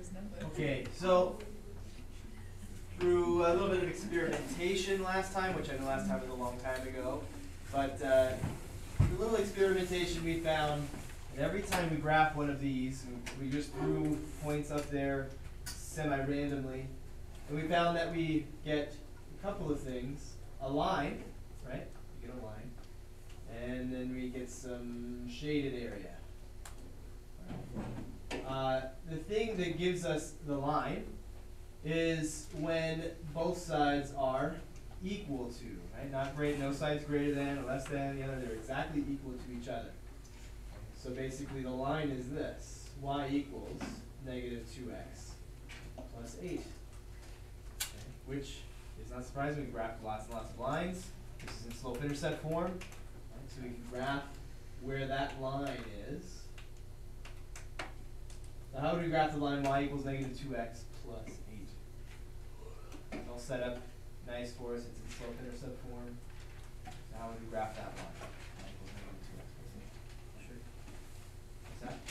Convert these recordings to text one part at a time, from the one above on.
Okay, so through a little bit of experimentation last time, which I know last time was a long time ago, but through a little experimentation we found that every time we graph one of these, we just threw points up there semi-randomly, and we found that we get a couple of things. A line, right? We get a line. And then we get some shaded area. The thing that gives us the line is when both sides are equal to, right? Not great, no side's greater than or less than the other. They're exactly equal to each other. So basically the line is this. Y equals negative 2x plus 8. Okay? Which is not surprising. We graphed lots and lots of lines. This is in slope-intercept form. Right? So we can graph where that line is. Now how would we graph the line y equals negative 2x plus 8? It's all set up nice for us. It's in slope-intercept form. So how would we graph that line? Y equals negative 2x plus 8. Sure. What's that?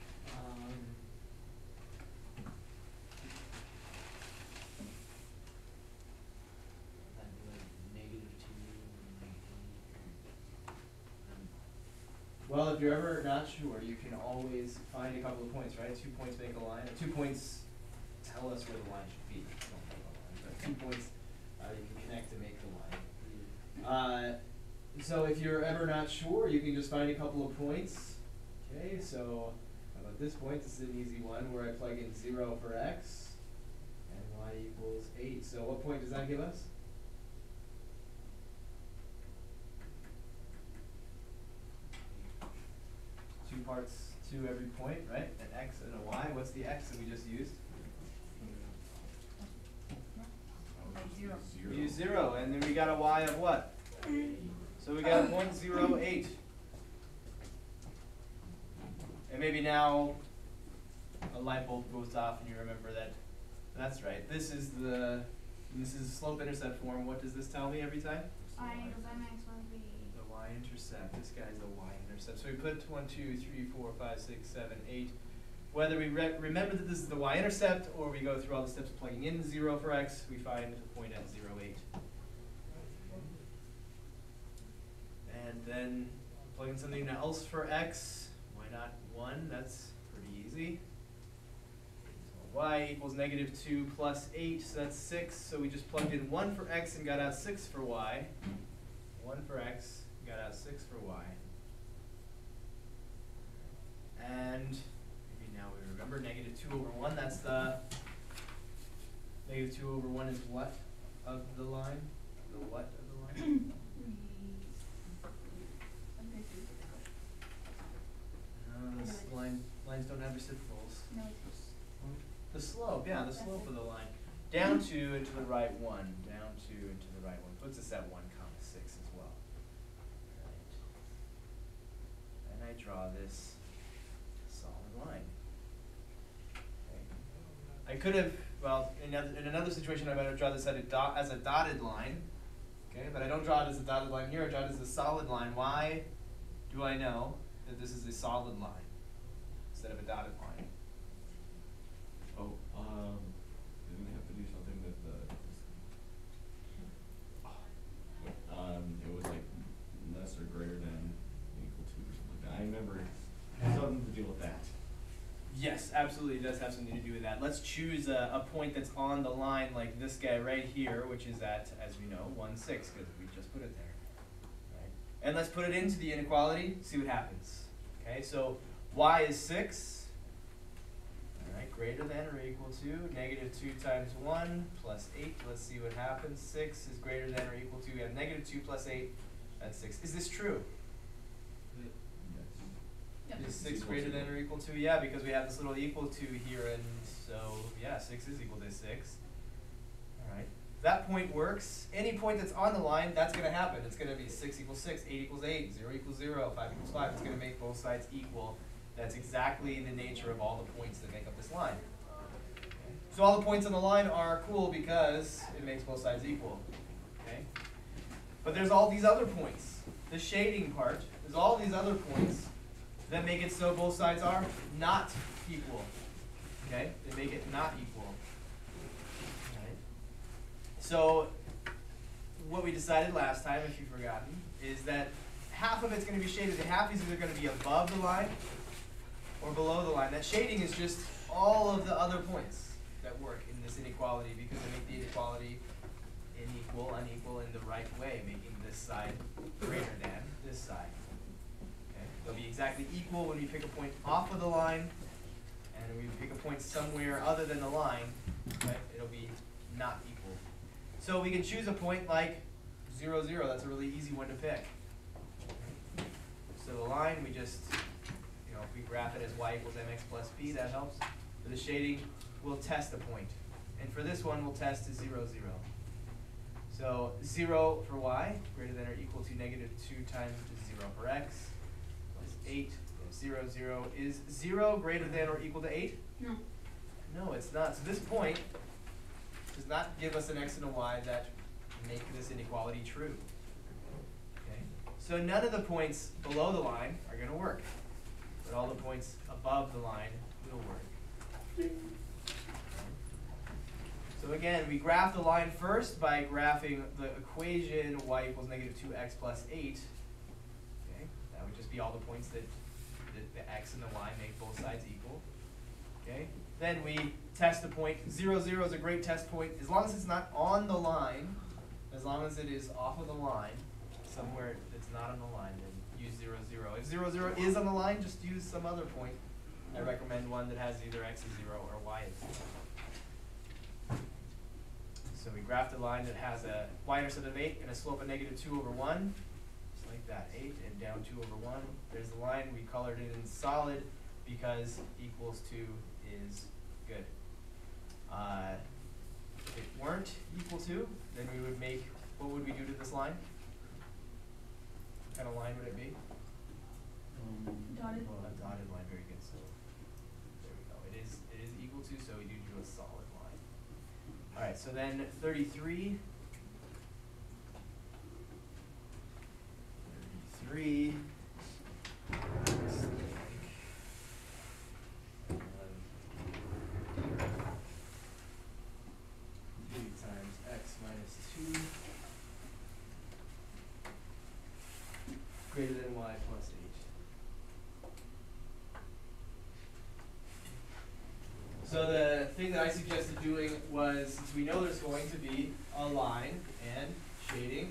Well, if you're ever not sure, you can always find a couple of points, right? 2 points make a line. 2 points tell us where the line should be. Don't make a line, but 2 points you can connect to make the line. So if you're ever not sure, you can just find a couple of points. Okay, so how about this point? This is an easy one where I plug in 0 for x and y equals 8. So what point does that give us? Two parts to every point, right? An x and a y. What's the x that we just used? We used 0, and then we got a y of what? So we got 0.08. And maybe now a light bulb goes off and you remember that that's right. This is slope-intercept form. What does this tell me every time? I equals mx must be the y-intercept. This guy's the y-intercept. So we put 1, 2, 3, 4, 5, 6, 7, 8. Whether we remember that this is the y-intercept or we go through all the steps of plugging in 0 for x, we find a point at 0, 8. And then plug in something else for x. Why not 1? That's pretty easy. So y equals negative 2 plus 8, so that's 6. So we just plugged in 1 for x and got out 6 for y. 1 for x, got out 6 for y. And maybe now we remember negative 2 over 1, that's the negative 2 over 1 is what of the line? The what of the line? This lines don't have reciprocals. no. The slope, yeah, the slope of the line. Down 2 and to the right 1. Down 2 and to the right 1. Puts us at 1, 6 as well. Right. And I draw this solid line. Okay. I could have, well, in another situation I might have drawn this as a dotted line. Okay, but I don't draw it as a dotted line here, I draw it as a solid line. Why do I know that this is a solid line instead of a dotted line? Oh, didn't we have to do something that it was like less or greater than equal to or something like that. I remember it had something to deal with that. Yes, absolutely, it does have something to do with that. Let's choose a point that's on the line like this guy right here, which is at, as we know, 1, 6, because we just put it there. Right? And let's put it into the inequality, see what happens. Okay, so y is 6. All right, greater than or equal to negative 2 times 1 plus 8. Let's see what happens. 6 is greater than or equal to, we have negative 2 plus 8, that's 6. Is this true? Yep. Is 6 greater than or equal to? Yeah, because we have this little equal to here, and so, yeah, 6 is equal to 6. All right. That point works. Any point that's on the line, that's going to happen. It's going to be 6 equals 6, 8 equals 8, 0 equals 0, 5 equals 5. It's going to make both sides equal. That's exactly the nature of all the points that make up this line. Okay. So all the points on the line are cool because it makes both sides equal. Okay. But there's all these other points. The shading part, there's all these other points that make it so both sides are not equal. Okay, they make it not equal. Right. So what we decided last time, if you've forgotten, is that half of it's going to be shaded, and half is either going to be above the line or below the line. That shading is just all of the other points that work in this inequality because they make the inequality unequal in the right way, making this side greater than this side. Okay? They'll be exactly equal when we pick a point off of the line, and when we pick a point somewhere other than the line, right, it'll be not equal. So we can choose a point like 0, 0. That's a really easy one to pick. So the line, we just, if we graph it as y equals mx plus b, that helps. For the shading, we'll test a point. And for this one, we'll test 0, 0. So 0 for y, greater than or equal to negative 2 times 0 for x, plus 8, 0, 0. Is 0 greater than or equal to 8? No. No, it's not. So this point does not give us an x and a y that make this inequality true. Okay? So none of the points below the line are going to work, but all the points above the line will work. So again, we graph the line first by graphing the equation y equals negative 2x plus 8. Okay? That would just be all the points that the x and the y make both sides equal. Okay? Then we test the point. 0, 0 is a great test point. As long as it's not on the line, as long as it is off of the line, somewhere that's not on the line, then use 0, 0. If 0, 0 is on the line, just use some other point. I recommend one that has either x is 0 or y is 0. So we graphed a line that has a y-intercept of 8 and a slope of negative 2 over 1. Just like that, 8 and down 2 over 1. There's the line. We colored it in solid because equals 2 is good. If it weren't equal to, then we would make, what would we do to this line? What kind of line would it be? Dotted. Well, a dotted line, very good. So there we go. It is equal to, so we do a solid line. All right, so then 33. 33. Looks like 3 times x minus 2 greater than y plus 8. So the thing that I suggested doing was, since we know there's going to be a line and shading,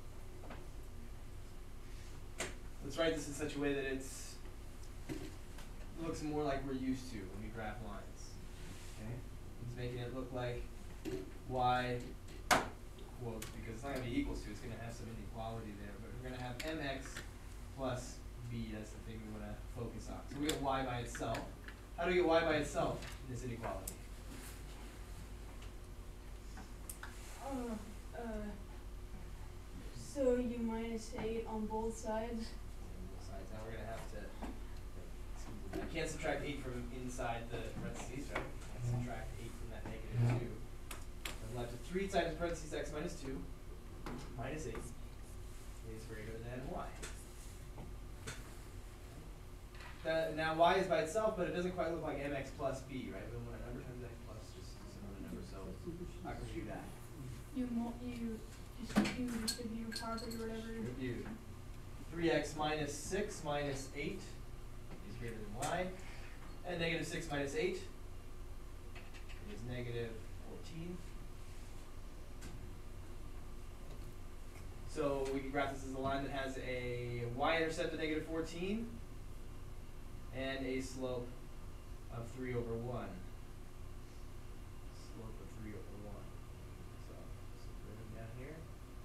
let's write this in such a way that it looks more like we're used to when we graph lines. Okay? It's making it look like y, well, because it's not going to be equals to, it's going to have some inequality there, but we're going to have mx plus b. That's the thing we want to focus on. So we get y by itself. How do we get y by itself in this inequality? So you minus 8 on both sides. Now we're going to have to, I can't subtract 8 from inside the parentheses, right? I can't subtract 8 from that negative 2. I'm left with 3 times parentheses x minus 2 minus 8 is greater than y. Now y is by itself, but it doesn't quite look like mx plus b, right? We don't want a number times x plus just another number, so how can we do that? You distribute your power or whatever. Review. 3x minus 6 minus 8 is greater than y. And negative 6 minus 8 is negative 14. So we can graph this as a line that has a y-intercept of negative 14 and a slope of 3 over 1. Slope of 3 over 1. So put it down here.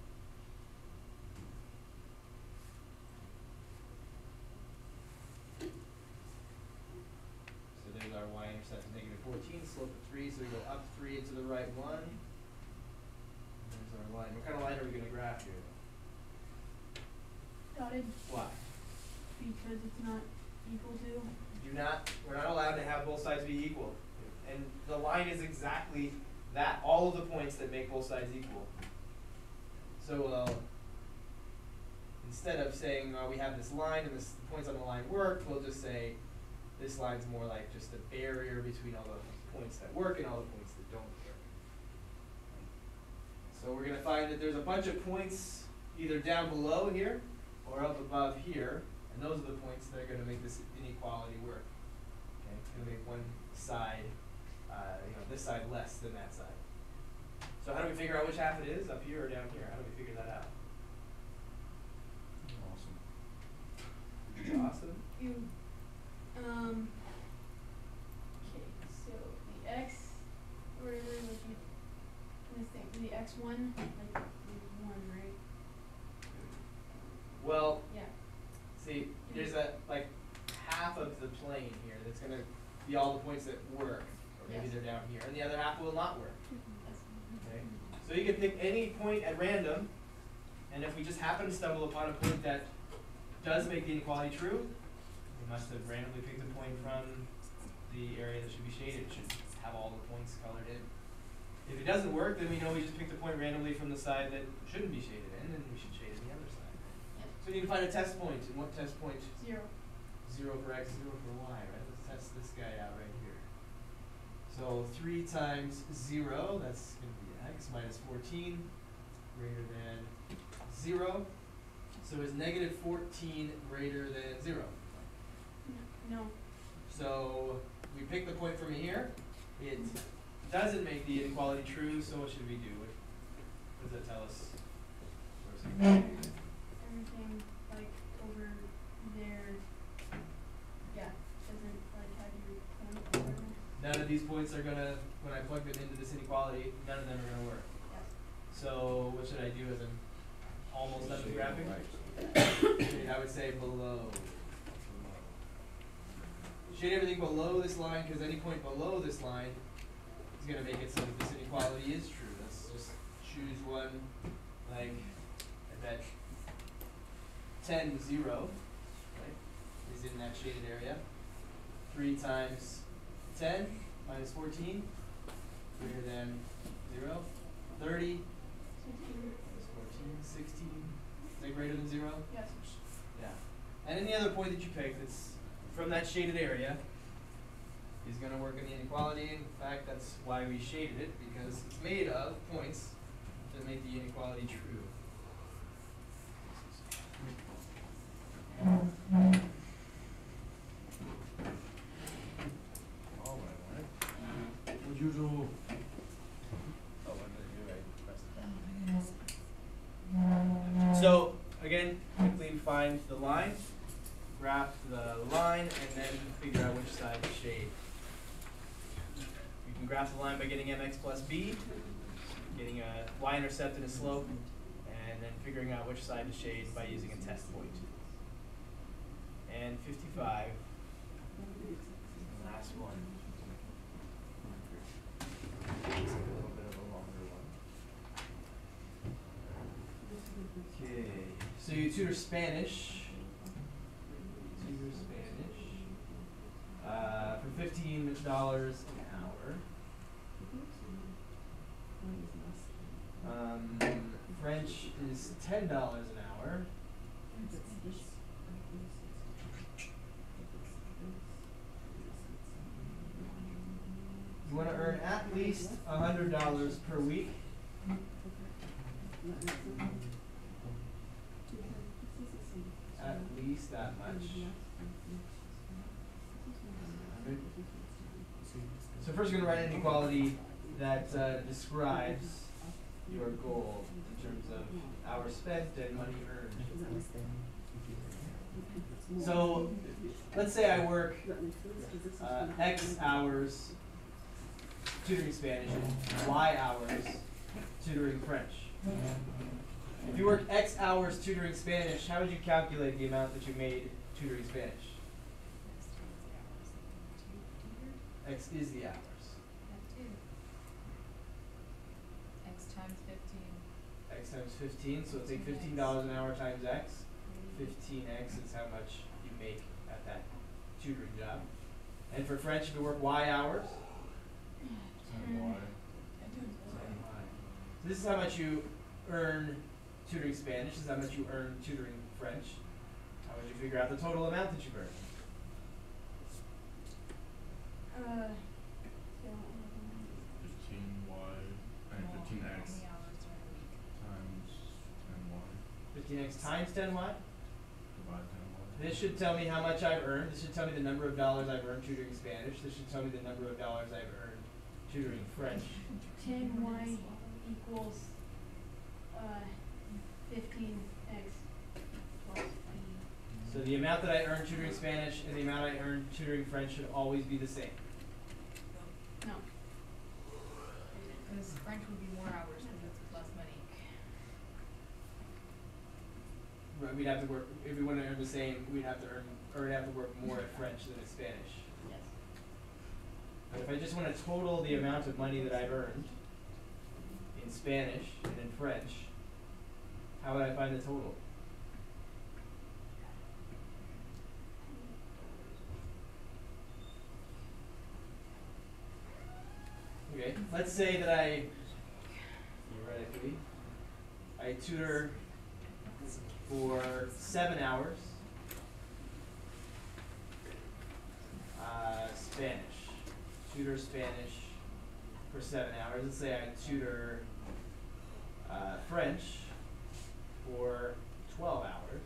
So there's our y-intercept of negative 14, slope of 3, so we go up 3 into the right 1. And there's our line. What kind of line are we going to graph here? Dotted. Why? Because it's not equal to. We're not allowed to have both sides be equal. And the line is exactly that, all of the points that make both sides equal. So instead of saying we have this line and the points on the line work, we'll just say this line's more like just a barrier between all the points that work and all the points that don't work. So we're gonna find that there's a bunch of points either down below here or up above here, and those are the points that are gonna make this inequality work. Okay, it's gonna make one side, this side less than that side. So how do we figure out which half it is, up here or down here? How do we figure that out? Awesome. Awesome. You, okay, so the x, whatever, like you, I think the x1, like, is 1, right? Well, Yeah. see, there's a, like, half of the plane here that's gonna be all the points that work, or maybe Yes. they're down here, and the other half will not work. That's, Okay, so you can pick any point at random, and if we just happen to stumble upon a point that does make the inequality true, we must have randomly picked a point from the area that should be shaded. It should have all the points colored in. If it doesn't work, then we know we just picked a point randomly from the side that shouldn't be shaded in, and we should shade in the other side. Yep. So we need to find a test point, and what test point? 0. 0 for x, 0 for y, right? Let's test this guy out right here. So 3 times 0, that's going to be x, minus 14, greater than 0. So is negative 14 greater than 0? No. So we pick the point from here. It doesn't make the inequality true, so what should we do? What does that tell us? Everything, like, over there, yeah, doesn't, like, have your point or whatever. None of these points are gonna, when I plug them into this inequality, none of them are gonna work. Yeah. So what should I do as I'm almost done with graphing? I would say below. Shade everything below this line, because any point below this line is going to make it so that this inequality is true. Let's just choose one, like, I bet 10, 0, right, is in that shaded area. 3 times 10 minus 14, greater than 0. 30 minus 14, 16, is that greater than 0? Yes. Yeah. And any other point that you pick that's from that shaded area is going to work in the inequality. In fact, that's why we shaded it, because it's made of points that make the inequality true. All what I wanted. What'd you do? Oh, what did I do? I pressed the button. So, again, quickly find the line, graph the line, and then figure out which side to shade. You can graph the line by getting mx plus b, getting a y-intercept and a slope, and then figuring out which side to shade by using a test point. And 55, the last one. It's a little bit of a longer one. Okay, so you tutor Spanish. For $15 an hour. French is $10 an hour. You want to earn at least $100 per week. At least that much. So first we're going to write an inequality that describes your goal in terms of hours spent and money earned. So let's say I work X hours tutoring Spanish and Y hours tutoring French. If you work X hours tutoring Spanish, how would you calculate the amount that you made tutoring Spanish? X is the hours. X times 15. X times 15, so take $15 an hour times X. 15X is how much you make at that tutoring job. And for French, if you work Y hours, Same Y. so this is how much you earn tutoring Spanish. This is how much you earn tutoring French. How would you figure out the total amount that you've earned? So 15x times 10y. Divide 10 This should tell me how much I've earned. This should tell me the number of dollars I've earned tutoring Spanish. This should tell me the number of dollars I've earned tutoring French. 10y equals 15x plus So the amount that I earn tutoring Spanish and the amount I earn tutoring French should always be the same. no. Cause French would be more hours because it's plus money. Right, we'd have to work, if we want to earn the same, we'd have to earn, or we'd have to work more at French than at Spanish. Yes. But if I just want to total the amount of money that I've earned in Spanish and in French, how would I find the total? Okay, let's say that theoretically, I tutor for 7 hours Spanish. Tutor Spanish for 7 hours. Let's say I tutor French for 12 hours.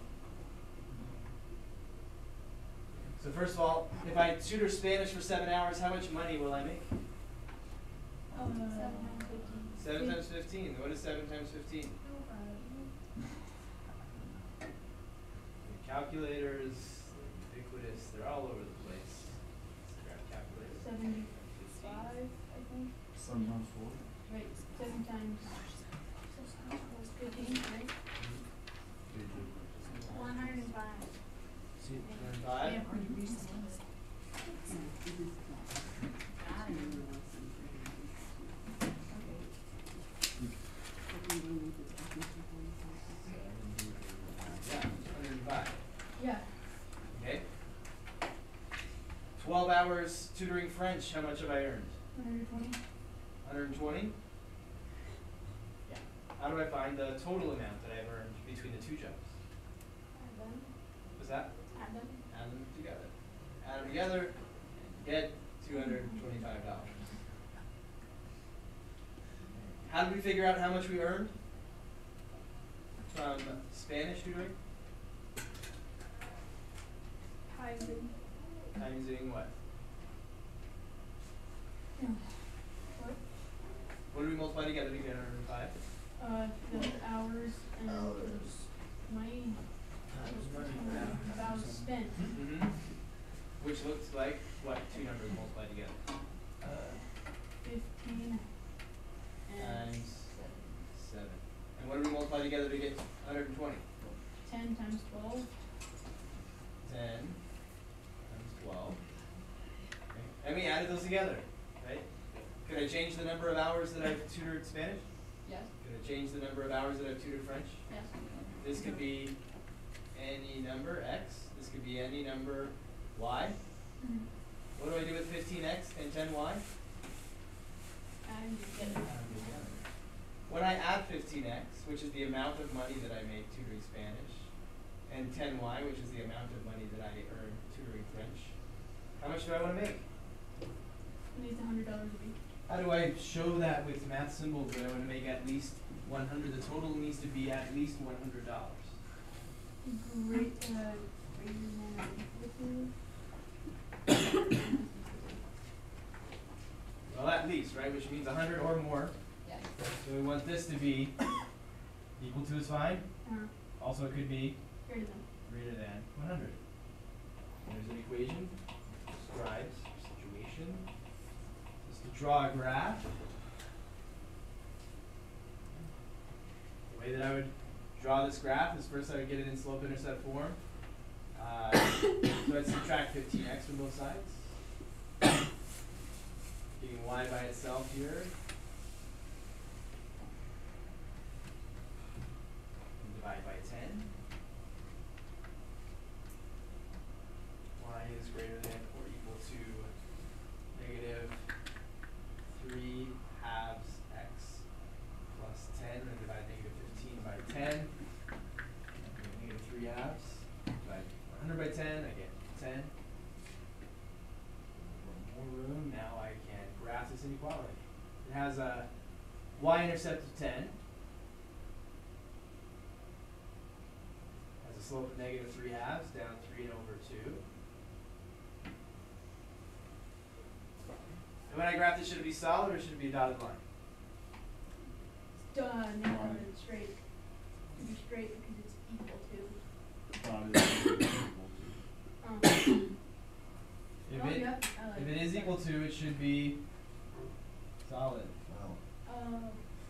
So first of all, if I tutor Spanish for 7 hours, how much money will I make? 7 times 15. What is 7 times 15? Calculators, ubiquitous, they're all over the place. Let's grab calculators. 75, I think. 7 times 4. Right, 7 times 15, right? 105. 5. Yeah, pretty recently. Yeah, 105. Yeah. Okay. 12 hours tutoring French, how much have I earned? 120. 120? Yeah. How do I find the total amount that I've earned between the two jobs? Add them. What's that? Add them. Add them together. Add them together, get $225. How did we figure out how much we earned from Spanish tutoring? Timesing what? What? What did we multiply together to get 105? The hours and the money. About spent. Mm-hmm. Which looks like what? Two numbers multiplied together. 15 and Times 7. And what did we multiply together to get 120? 10 times 12. 10 times 12. Okay. And we added those together, right? Could I change the number of hours that I've tutored Spanish? Yes. Could I change the number of hours that I've tutored French? Yes. This could be any number, x. This could be any number, y. Mm-hmm. What do I do with 15x and 10y? And you get it. When I add 15x, which is the amount of money that I make tutoring Spanish, and 10y, which is the amount of money that I earn tutoring French, how much do I want to make? It needs $100 a week. How do I show that with math symbols that I want to make at least 100? The total needs to be at least $100. Greater than or equal to. Well, at least, right? Which means 100 or more. Yes. So we want this to be equal to is fine. Also, it could be Greater than. greater than 100. There's an equation. Describes your situation. Just to draw a graph. The way that I would draw this graph is first I would get it in slope-intercept form. So I'd subtract 15x from both sides. Getting y by itself here. And divide by 10. Y is greater than or equal to negative 3 halves x plus 10, and divide negative 15 by 10. Negative 3 halves. Divide 100 by 10, I get 10. More room, now I can graph this inequality. It has a y-intercept of 10. the slope of negative 3 halves down 3/2. And when I graph this, should it be solid or should it be a dotted line? No, Line. it's straight. It'd be straight because it's equal to. Dotted is equal If Oh, it, yep, I like if it is that. equal to, it should be solid. Wow.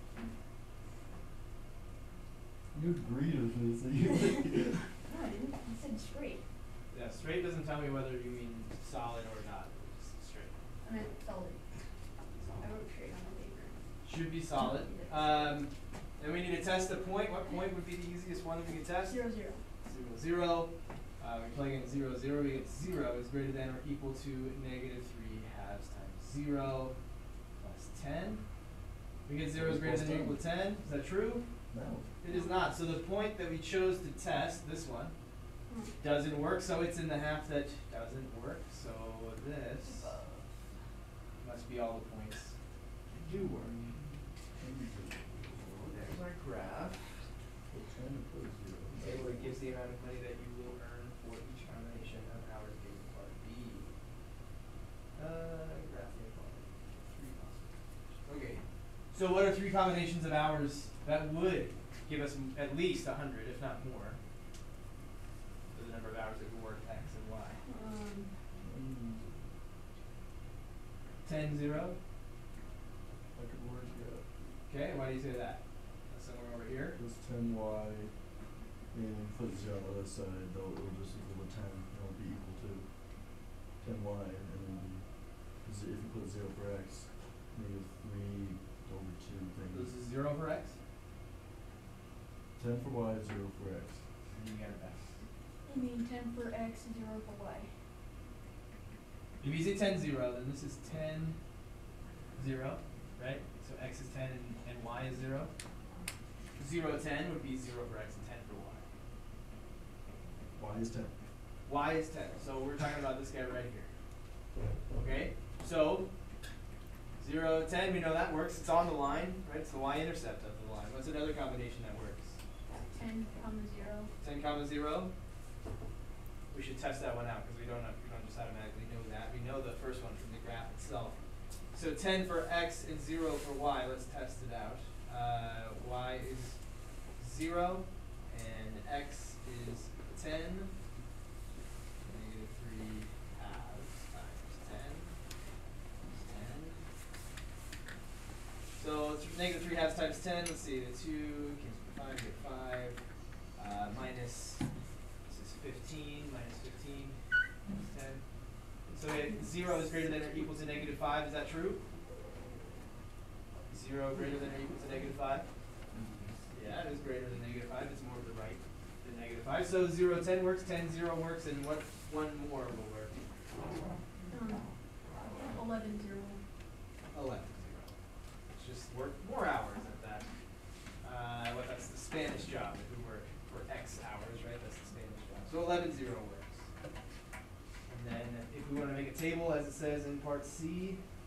Uh, You agreed with me, so you. no, I didn't. I said straight. Yeah, straight doesn't tell me whether you mean solid or not. It's straight. I meant solid. I wrote straight on the paper. Should be solid. And we need to test the point. What point would be the easiest one we can test? 0, 0. 0, 0. We plug in 0, 0. We get 0 is greater than or equal to negative 3 halves times 0 plus 10. We get 0 is greater than or equal to 10. Is that true? No. It is not. So the point that we chose to test, this one, doesn't work. So it's in the half that doesn't work. So this must be all the points that do work. There's our graph. Okay, well, it gives the amount of money that you will earn for each combination of hours given part B. Graph inequality. 3 possible. Okay. So what are 3 combinations of hours that would give us at least 100, if not more, for the number of hours that we work X and Y? 10, 0. I could work it. Okay, why do you say that? That's somewhere over here. This 10y, and put 0 on the other side, it'll just equal to 10, it'll be equal to 10y, and then, cause if you put 0 for x, negative 3/2 thing. This is 0 for X. 10 for y, 0 for x. And you get it back. You mean 10 for X, 0 for Y. If you say 10, 0, then this is 10, 0, right? So X is 10 and Y is 0. 0, 10 would be 0 for X and 10 for Y. Y is 10. Y is 10. So we're talking about this guy right here. Okay? So 0, 10, we know that works. It's on the line, right? It's the y-intercept of the line. What's another combination that works? 10, 0. 10 comma 0. We should test that one out because we don't just automatically know that. We know the first one from the graph itself. So 10 for X and 0 for Y. Let's test it out. Y is 0 and X is 10. Negative 3 halves times 10 is 10. So it's negative 3 halves times 10. Let's see, the 2 cancels with 5, get 5. Minus, this is 15, minus 15 is 10. So 0 is greater than or equal to negative 5. Is that true? 0 greater than or equal to negative 5? Yeah, it is greater than negative 5. It's more to the right than negative 5. So 0, 10 works, 10, 0 works, and what one more will work? 11, 0. 11, 0. It's just work more hours at that. That's the Spanish job that we work for X hours, right? That's the Spanish job. So 11, 0 works. And then if we want to make a table, as it says in part C,